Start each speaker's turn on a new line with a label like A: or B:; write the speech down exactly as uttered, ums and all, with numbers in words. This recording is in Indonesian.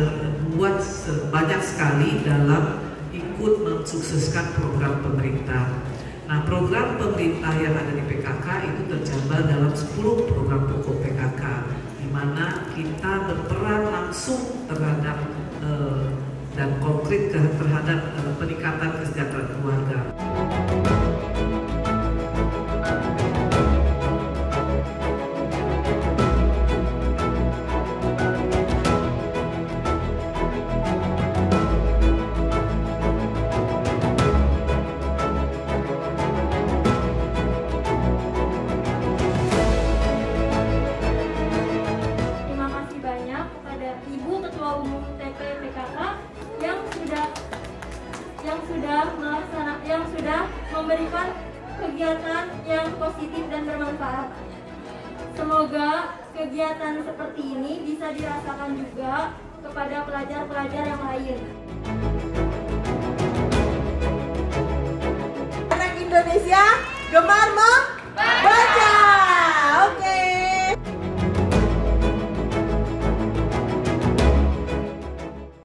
A: berbuat banyak sekali dalam ikut mensukseskan program pemerintah. Nah, program pemerintah yang ada di P K K itu terjambal dalam sepuluh program pokok P K K, di mana kita berperan langsung terhadap eh, dan konkret terhadap eh, peningkatan kesejahteraan keluarga.
B: Ibu Ketua Umum T P P K K yang sudah yang sudah melaksanakan yang sudah memberikan kegiatan yang positif dan bermanfaat. Semoga kegiatan seperti ini bisa dirasakan juga kepada pelajar-pelajar yang lain.
C: Anak Indonesia gemar mem